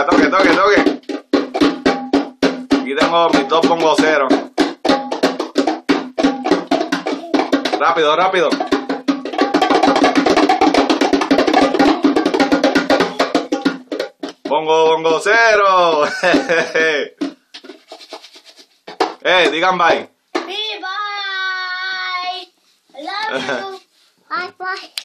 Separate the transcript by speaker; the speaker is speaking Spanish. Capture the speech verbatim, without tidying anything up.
Speaker 1: toque, toque, toque. Aquí tengo mis dos bongoceros. Rápido, rápido. Bongo, bongocero. Eh, digan bye.
Speaker 2: Bye bye. I love you. Bye bye.